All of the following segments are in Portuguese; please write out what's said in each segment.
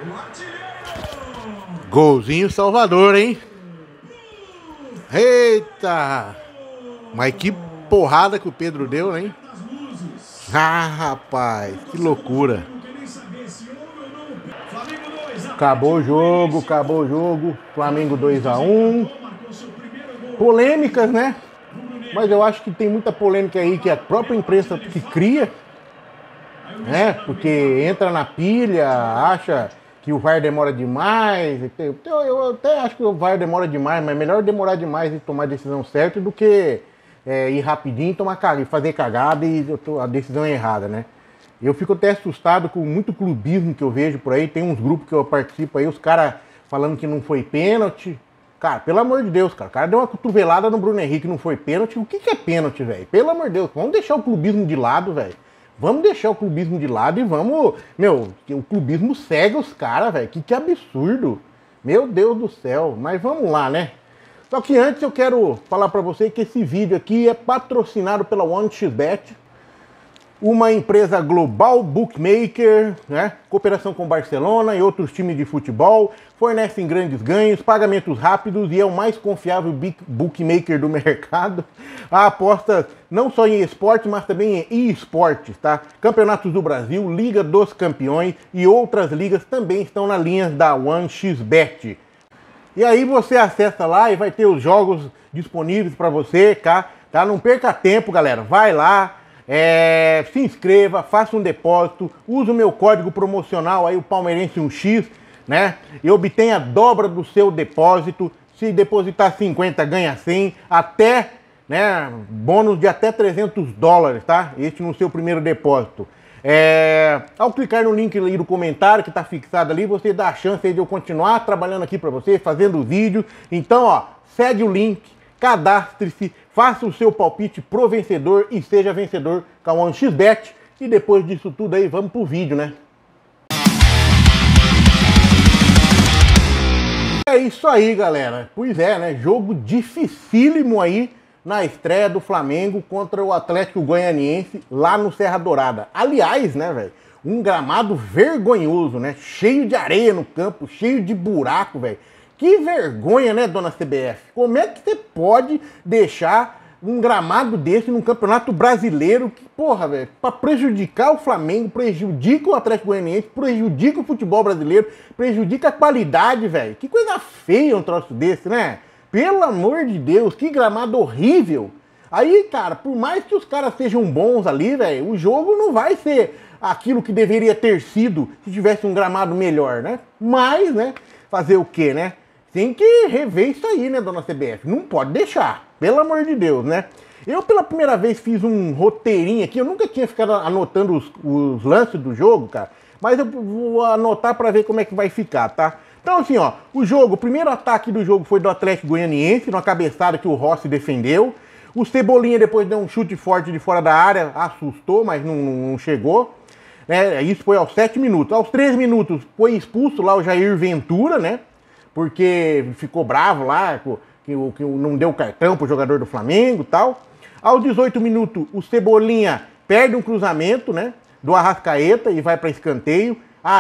Golzinho Salvador, hein? Eita! Mas que porrada que o Pedro deu, hein? Ah, rapaz, que loucura. Acabou o jogo. Flamengo 2-1. Polêmicas, né? Mas eu acho que tem muita polêmica aí que a própria imprensa que cria, né? Porque entra na pilha, acha que o VAR demora demais. Eu até acho que o VAR demora demais, mas é melhor demorar demais e tomar a decisão certa do que ir rapidinho e fazer cagada e a decisão é errada, né? Eu fico até assustado com muito clubismo que eu vejo por aí. Tem uns grupos que eu participo aí, os caras falando que não foi pênalti. Cara, pelo amor de Deus, cara. O cara deu uma cotovelada no Bruno Henrique, não foi pênalti. O que é pênalti, velho? Pelo amor de Deus, vamos deixar o clubismo de lado, velho. Vamos deixar o clubismo de lado e vamos... Meu, o clubismo cega os caras, velho. Que absurdo. Meu Deus do céu. Mas vamos lá, né? Só que antes eu quero falar pra você que esse vídeo aqui é patrocinado pela 1xBet, uma empresa global bookmaker, né? Cooperação com Barcelona e outros times de futebol, fornecem grandes ganhos, pagamentos rápidos e é o mais confiável bookmaker do mercado. A aposta não só em esporte, mas também em esportes, tá? Campeonatos do Brasil, Liga dos Campeões e outras ligas também estão na linha da 1xBet. E aí você acessa lá e vai ter os jogos disponíveis para você, tá? Não perca tempo, galera. Vai lá, se inscreva, faça um depósito, use o meu código promocional aí, o Palmeirense 1x, né? E obtenha a dobra do seu depósito. Se depositar 50, ganha 100, até, né, bônus de até $300, tá? Este no seu primeiro depósito. Ao clicar no link aí do comentário que está fixado ali, você dá a chance aí de eu continuar trabalhando aqui para você, fazendo vídeo. Então, ó, segue o link, cadastre-se, faça o seu palpite pro vencedor e seja vencedor com a 1xBet. E depois disso tudo aí, vamos pro vídeo, né? É isso aí, galera. Pois é, né? Jogo dificílimo aí na estreia do Flamengo contra o Atlético Goianiense lá no Serra Dourada. Aliás, né, velho, um gramado vergonhoso, né? Cheio de areia no campo, cheio de buraco, velho. Que vergonha, né, dona CBF? Como é que você pode deixar um gramado desse num campeonato brasileiro que, porra, velho, pra prejudicar o Flamengo, prejudica o Atlético Goianiense, prejudica o futebol brasileiro, prejudica a qualidade, velho. Que coisa feia um troço desse, né? Pelo amor de Deus, que gramado horrível. Aí, cara, por mais que os caras sejam bons ali, velho, o jogo não vai ser aquilo que deveria ter sido se tivesse um gramado melhor, né? Mas, né, fazer o quê, né? Tem que rever isso aí, né, dona CBF? Não pode deixar, pelo amor de Deus, né? Eu, pela primeira vez, fiz um roteirinho aqui. Eu nunca tinha ficado anotando os lances do jogo, cara. Mas eu vou anotar para ver como é que vai ficar, tá? Então, assim, ó, o primeiro ataque do jogo foi do Atlético Goianiense, numa cabeçada que o Rossi defendeu. O Cebolinha depois deu um chute forte de fora da área, assustou, mas não chegou. Isso foi aos 7 minutos. Aos 3 minutos foi expulso lá o Jair Ventura, né? Porque ficou bravo lá, que não deu cartão pro jogador do Flamengo e tal. Aos 18 minutos, o Cebolinha perde um cruzamento, né? Do Arrascaeta e vai para escanteio.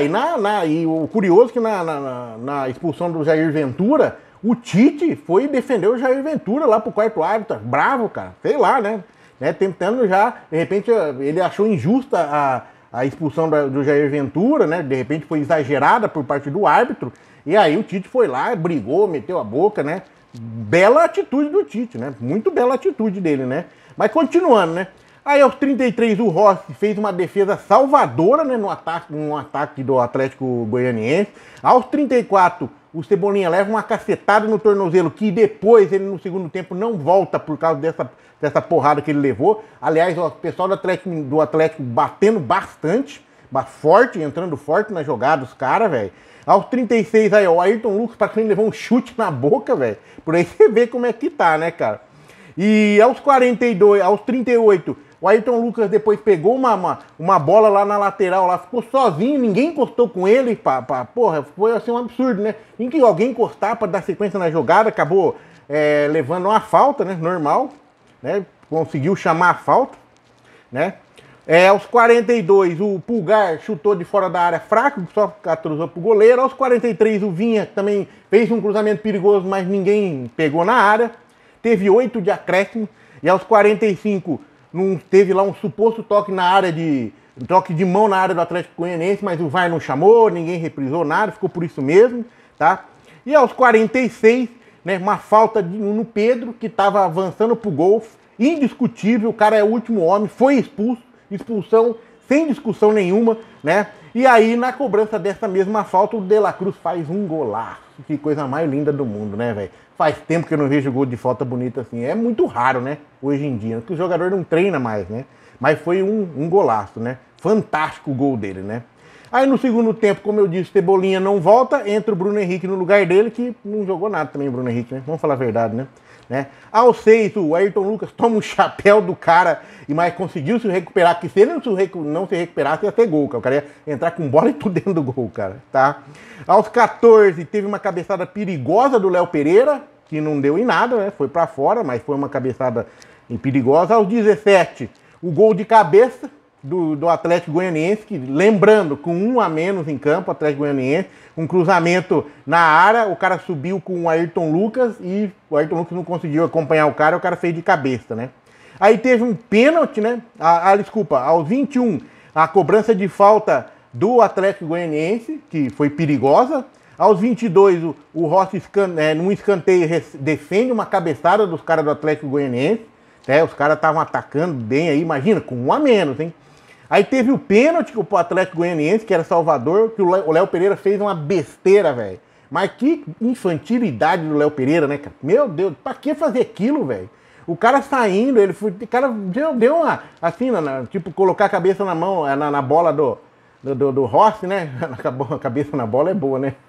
E o curioso é que na expulsão do Jair Ventura, o Tite foi defender o Jair Ventura lá pro quarto árbitro. Bravo, cara. Sei lá, né? Tentando já, de repente, ele achou injusta a expulsão do Jair Ventura, né? De repente foi exagerada por parte do árbitro. E aí o Tite foi lá, brigou, meteu a boca, né? Bela atitude do Tite, né? Muito bela atitude dele, né? Mas continuando, né? Aí aos 33 o Rossi fez uma defesa salvadora, né, no ataque do Atlético Goianiense. Aos 34 o Cebolinha leva uma cacetada no tornozelo que depois ele no segundo tempo não volta por causa dessa porrada que ele levou. Aliás, o pessoal do Atlético batendo bastante, forte, entrando forte na jogada, os caras, velho. Aos 36 aí, o Ayrton Lucas praticamente levou um chute na boca, velho. Por aí você vê como é que tá, né, cara? E aos 38, o Ayrton Lucas depois pegou uma bola lá na lateral, lá ficou sozinho, ninguém encostou com ele, porra, foi assim um absurdo, né? Tem que alguém encostar para dar sequência na jogada, acabou levando uma falta, né? Normal, né? Conseguiu chamar a falta, né? Aos 42, o Pulgar chutou de fora da área fraco, só cruzou pro goleiro. Aos 43, o Vinha também fez um cruzamento perigoso, mas ninguém pegou na área. Teve 8 de acréscimo. E aos 45, teve lá um suposto toque de mão na área do Atlético Goianiense, mas o VAR não chamou, ninguém reprisou nada, ficou por isso mesmo, tá? E aos 46, né, uma falta no Pedro, que estava avançando pro gol, indiscutível, o cara é o último homem, foi expulsão sem discussão nenhuma, né? E aí, na cobrança dessa mesma falta, o De La Cruz faz um golaço. Que coisa mais linda do mundo, né, velho? Faz tempo que eu não vejo gol de falta bonita assim. É muito raro, né? Hoje em dia, porque o jogador não treina mais, né? Mas foi um golaço, né? Fantástico o gol dele, né? Aí no segundo tempo, como eu disse, Cebolinha não volta, entra o Bruno Henrique no lugar dele, que não jogou nada também o Bruno Henrique, né? Vamos falar a verdade, né? Aos 6, o Ayrton Lucas toma um chapéu do cara, mas conseguiu se recuperar, que se ele não se recuperasse, ia ter gol, cara. O cara ia entrar com bola e tudo dentro do gol, cara, tá? Aos 14, teve uma cabeçada perigosa do Léo Pereira, que não deu em nada, né? Foi pra fora, mas foi uma cabeçada perigosa. Aos 17, o gol de cabeça do Atlético Goianiense, que, lembrando, com 1 a menos em campo, Atlético Goianiense, um cruzamento na área, o cara subiu com o Ayrton Lucas e o Ayrton Lucas não conseguiu acompanhar o cara fez de cabeça, né? Aí teve um pênalti, né? Desculpa, aos 21, a cobrança de falta do Atlético Goianiense, que foi perigosa. Aos 22, o Rossi, num escanteio, defende uma cabeçada dos caras do Atlético Goianiense. Os caras estavam atacando bem aí, imagina, com 1 a menos, hein? Aí teve o pênalti pro Atlético Goianiense, que era Salvador, que o Léo Pereira fez uma besteira, velho. Mas que infantilidade do Léo Pereira, né, cara? Meu Deus, pra que fazer aquilo, velho? O cara saindo, o cara deu uma, assim, tipo, colocar a cabeça na mão, na bola do Rossi, né? A cabeça na bola é boa, né?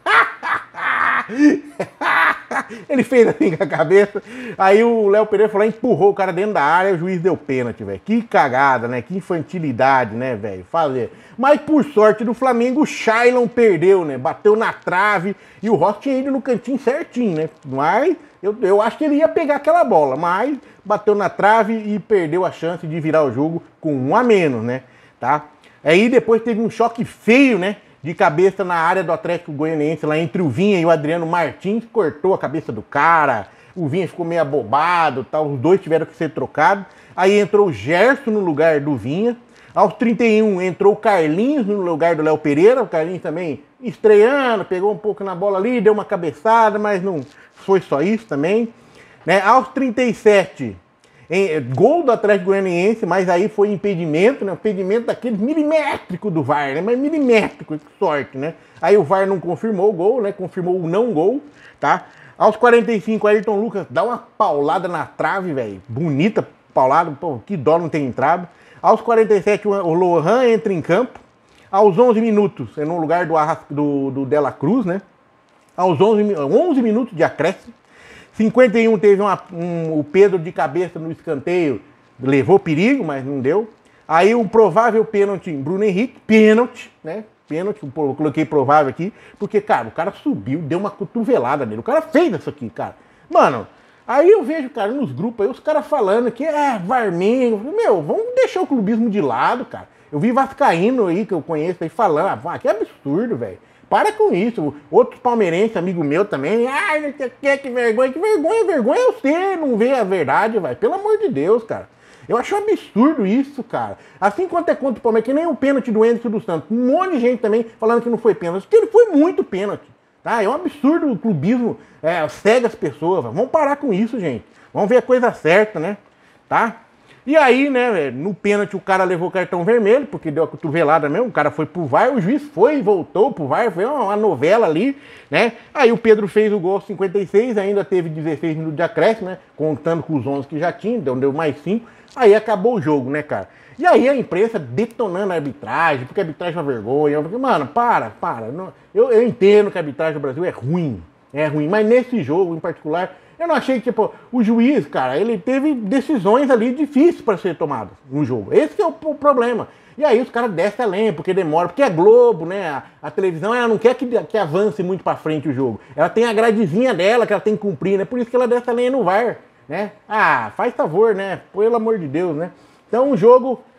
Ele fez assim com a cabeça. Aí o Léo Pereira falou, empurrou o cara dentro da área, o juiz deu pênalti, velho. Que cagada, né? Que infantilidade, né, velho? Fazer. Mas por sorte do Flamengo, o Shailon perdeu, né? Bateu na trave e o Rossi tinha ido no cantinho certinho, né? Mas eu acho que ele ia pegar aquela bola, mas bateu na trave e perdeu a chance de virar o jogo com 1 a menos, né? Tá? Aí depois teve um choque feio, né? De cabeça na área do Atlético Goianiense, lá entre o Vinha e o Adriano Martins, cortou a cabeça do cara, o Vinha ficou meio abobado, tal, os dois tiveram que ser trocados. Aí entrou o Gerson no lugar do Vinha. Aos 31 entrou o Carlinhos no lugar do Léo Pereira, o Carlinhos também estreando, pegou um pouco na bola ali, deu uma cabeçada, mas não foi só isso também. Né? Aos 37, gol do Atlético Goianiense, mas aí foi impedimento, né? Impedimento daquele milimétrico do VAR, né? Mas milimétrico, que sorte, né? Aí o VAR não confirmou o gol, né? Confirmou o não gol, tá? Aos 45, o Ayrton Lucas dá uma paulada na trave, velho. Bonita paulada, pô, que dó não ter entrado. Aos 47, o Lohan entra em campo. Aos 11 minutos, no lugar do De La Cruz, né? Aos 11 minutos de acréscimo. 51 teve o Pedro de cabeça no escanteio, levou perigo, mas não deu. Aí um provável pênalti em Bruno Henrique, pênalti, né? Pênalti, eu coloquei provável aqui, porque, cara, o cara subiu, deu uma cotovelada nele. O cara fez isso aqui, cara. Mano, aí eu vejo, cara, nos grupos aí, os caras falando que Varminho. Meu, vamos deixar o clubismo de lado, cara. Eu vi vascaíno aí, que eu conheço aí, falando, que absurdo, velho. Para com isso. Outro palmeirense, amigo meu também. Não sei o que vergonha. Que vergonha? Vergonha é você não ver a verdade, velho. Pelo amor de Deus, cara. Eu acho um absurdo isso, cara. Assim quanto é contra o Palmeiras, que nem o pênalti do Henrique dos Santos. Um monte de gente também falando que não foi pênalti. Porque ele foi muito pênalti. Tá? É um absurdo o clubismo. Cega as pessoas. Véio. Vamos parar com isso, gente. Vamos ver a coisa certa, né? Tá? E aí, né, no pênalti o cara levou cartão vermelho, porque deu a cotovelada mesmo, o cara foi pro VAR, o juiz foi e voltou pro VAR, foi uma novela ali, né? Aí o Pedro fez o gol aos 56, ainda teve 16 minutos de acréscimo, né? Contando com os 11 que já tinha, então deu mais 5, aí acabou o jogo, né, cara? E aí a imprensa detonando a arbitragem, porque a arbitragem é uma vergonha. Eu falei, mano, para. Não, eu entendo que a arbitragem do Brasil é ruim, mas nesse jogo em particular, eu não achei que, tipo, o juiz, cara, ele teve decisões ali difíceis para ser tomadas no jogo. Esse que é o problema. E aí os caras descem a lenha, porque demora, porque é Globo, né? A televisão, ela não quer que avance muito para frente o jogo. Ela tem a gradezinha dela que ela tem que cumprir, né? Por isso que ela desce a lenha no VAR, né? Faz favor, né? Pelo amor de Deus, né? Então o jogo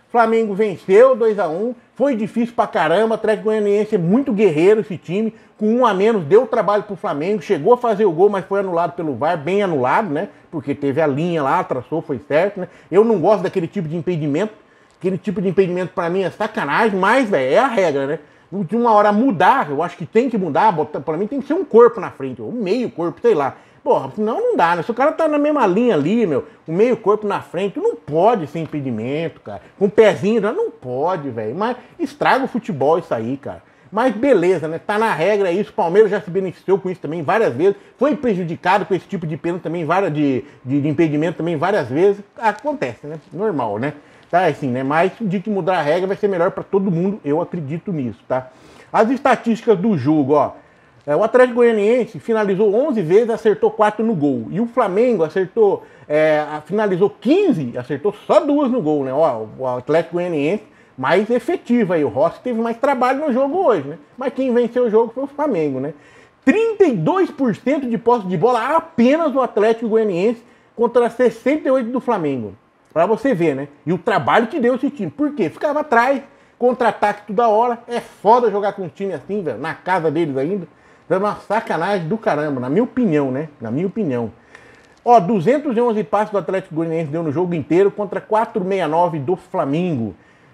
Flamengo venceu 2-1, foi difícil pra caramba, o Atlético Goianiense é muito guerreiro esse time, com 1 a menos deu trabalho pro Flamengo, chegou a fazer o gol, mas foi anulado pelo VAR, bem anulado, né? Porque teve a linha lá, traçou, foi certo, né? Eu não gosto daquele tipo de impedimento, aquele tipo de impedimento pra mim é sacanagem, mas, velho, é a regra, né? De uma hora mudar, eu acho que tem que mudar, pra mim tem que ser um corpo na frente, ou meio corpo, sei lá. Porra, senão não dá, né? Se o cara tá na mesma linha ali, meu, o meio corpo na frente, não pode ser impedimento, cara. Com o pezinho, não pode, velho. Mas estraga o futebol isso aí, cara. Mas beleza, né? Tá na regra isso. O Palmeiras já se beneficiou com isso também várias vezes. Foi prejudicado com esse tipo de pênalti também, de impedimento também várias vezes. Acontece, né? Normal, né? Tá assim, né? Mas de que mudar a regra vai ser melhor pra todo mundo. Eu acredito nisso, tá? As estatísticas do jogo, ó. O Atlético Goianiense finalizou 11 vezes, acertou 4 no gol. E o Flamengo finalizou 15, acertou só 2 no gol, né? Ó, o Atlético Goianiense mais efetivo aí. O Rossi teve mais trabalho no jogo hoje, né? Mas quem venceu o jogo foi o Flamengo, né? 32% de posse de bola apenas do Atlético Goianiense contra 68% do Flamengo. Pra você ver, né? E o trabalho que deu esse time. Por quê? Ficava atrás, contra-ataque toda hora. É foda jogar com um time assim, velho, na casa deles ainda. É uma sacanagem do caramba, na minha opinião, né? Na minha opinião. Ó, 211 passes do Atlético Goianiense deu no jogo inteiro contra 469 do Flamengo.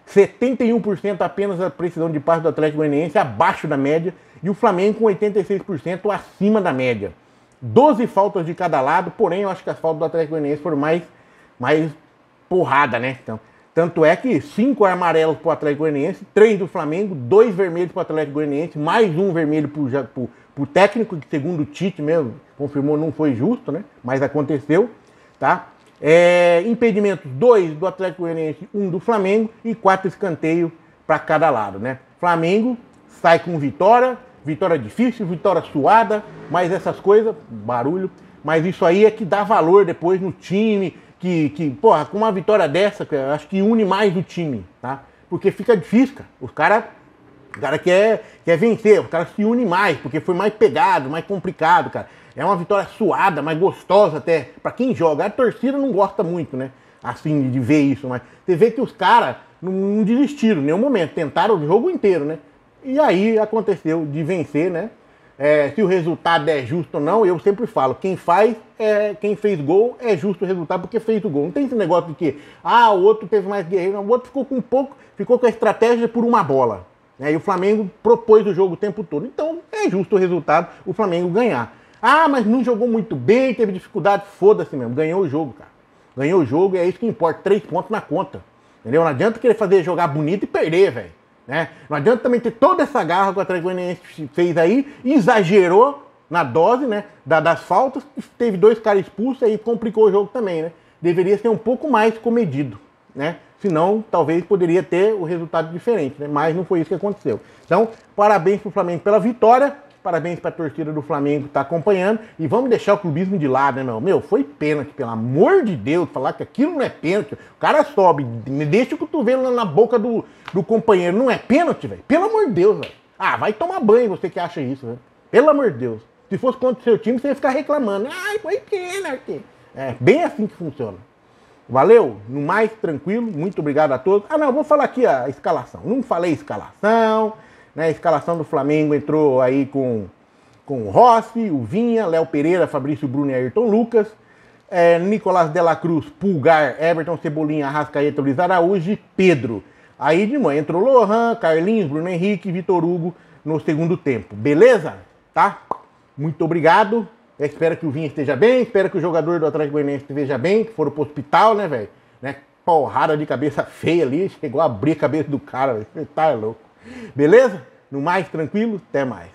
71% apenas a precisão de passes do Atlético Goianiense, abaixo da média. E o Flamengo com 86% acima da média. 12 faltas de cada lado, porém eu acho que as faltas do Atlético Goianiense foram mais porrada, né? Então, tanto é que 5 amarelos pro Atlético Goianiense, 3 do Flamengo, 2 vermelhos pro Atlético Goianiense, mais um vermelho pro técnico, que segundo o Tite mesmo confirmou não foi justo, né? Mas aconteceu, tá? Impedimentos, 2 do Atlético Goianiense, 1 do Flamengo e 4 escanteios para cada lado, né? Flamengo sai com vitória difícil, vitória suada, mas essas coisas, barulho, mas isso aí é que dá valor depois no time, porra, com uma vitória dessa, eu acho que une mais o time, tá? Porque fica difícil, cara. O cara quer vencer, o cara se une mais, porque foi mais pegado, mais complicado, cara. É uma vitória suada, mais gostosa até, pra quem joga. A torcida não gosta muito, né? Assim, de ver isso, mas você vê que os caras não desistiram em nenhum momento, tentaram o jogo inteiro, né? E aí aconteceu de vencer, né? Se o resultado é justo ou não, eu sempre falo, quem fez gol é justo o resultado porque fez o gol. Não tem esse negócio de que, o outro teve mais guerreiro, o outro ficou com a estratégia por uma bola. Né? E o Flamengo propôs o jogo o tempo todo. Então é justo o resultado, o Flamengo ganhar. Mas não jogou muito bem, teve dificuldade, foda-se mesmo, ganhou o jogo, cara. Ganhou o jogo e é isso que importa, 3 pontos na conta. Entendeu? Não adianta querer jogar bonito e perder, velho. Né? Não adianta também ter toda essa garra que o Atlético Goianiense fez aí, exagerou na dose, né, das faltas, teve 2 caras expulsos e complicou o jogo também, né? Deveria ser um pouco mais comedido, né? Senão, talvez poderia ter o resultado diferente, né? Mas não foi isso que aconteceu. Então, parabéns pro Flamengo pela vitória, parabéns pra torcida do Flamengo que tá acompanhando e vamos deixar o clubismo de lado, né, meu? Meu, foi pênalti, pelo amor de Deus, falar que aquilo não é pênalti. O cara sobe, deixa o cotovelo na boca do companheiro, não é pênalti, velho? Pelo amor de Deus, velho. Vai tomar banho você que acha isso, velho. Pelo amor de Deus. Se fosse contra o seu time, você ia ficar reclamando. Foi pênalti. É bem assim que funciona. Valeu? No mais, tranquilo. Muito obrigado a todos. Não, vou falar aqui a escalação. Não falei escalação. Né? A escalação do Flamengo entrou aí com o Rossi, o Vinha, Léo Pereira, Fabrício Bruno e Ayrton Lucas. Nicolás de la Cruz, Pulgar, Everton, Cebolinha, Arrascaeta, Luiz Araújo e Pedro. Aí de manhã entrou Lohan, Carlinhos, Bruno Henrique e Vitor Hugo no segundo tempo. Beleza? Tá? Muito obrigado. Eu espero que o Vinha esteja bem, espero que o jogador do Atlético Goianiense esteja bem, que foram pro hospital, né, velho? Né? Porrada de cabeça feia ali, chegou a abrir a cabeça do cara, velho. Tá louco. Beleza? No mais, tranquilo, até mais.